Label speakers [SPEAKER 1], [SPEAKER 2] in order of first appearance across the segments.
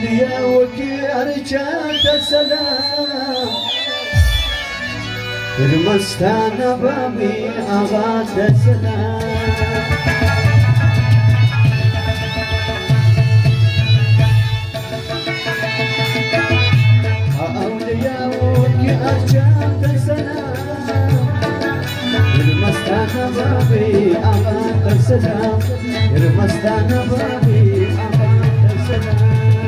[SPEAKER 1] أولياءك أرجعت السلام المستان بابي أغاد السلام أولياءك أرجعت السلام المستان بابي أغاد السلام المستان بابي أغاد السلام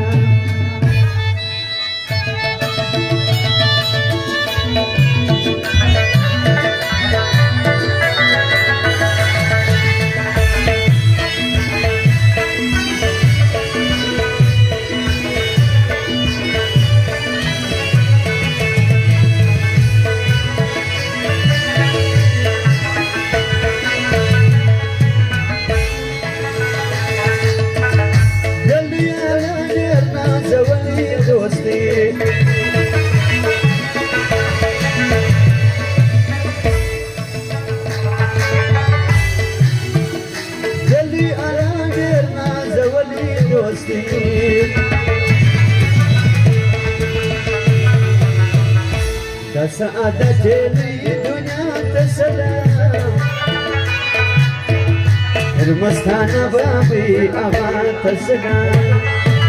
[SPEAKER 1] سعادة الدنيا تسلم المستان بابي أغاث السلام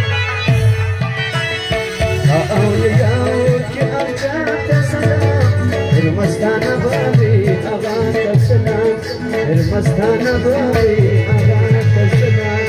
[SPEAKER 1] أولياءك أرجعت السلام المستان بابي أغاث السلام المستان بابي أغاث السلام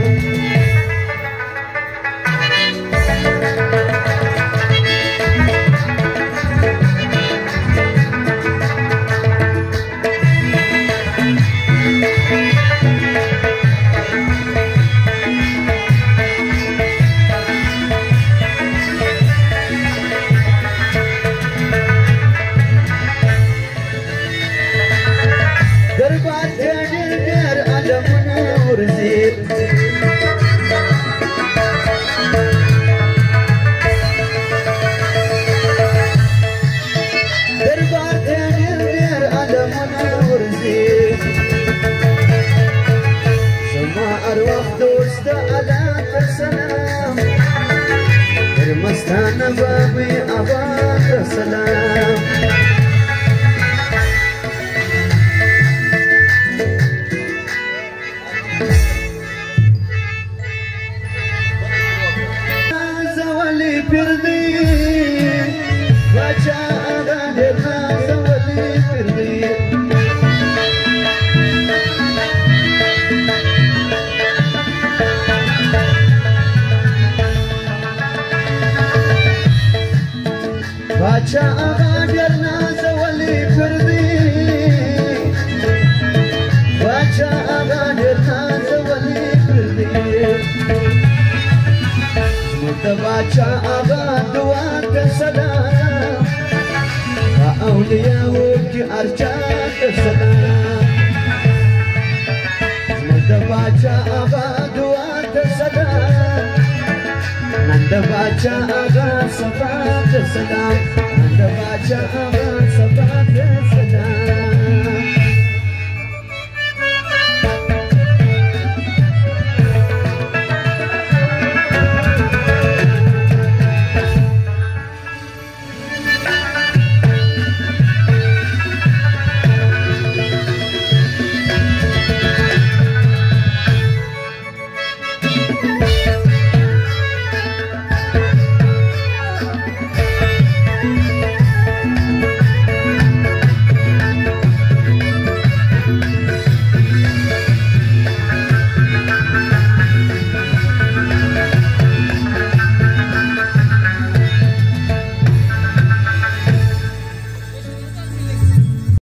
[SPEAKER 1] المستان بابي أغاث السلام زولي بردي وجاء غادرنا زولي بردي باچا غادرنا زولي بردي باچا غادرنا زولي بردي متباچا غادوات السلام أولياءك أرجعت السلام متباچا غادوات السلام نند باچا غاد صفات السلام نند باچا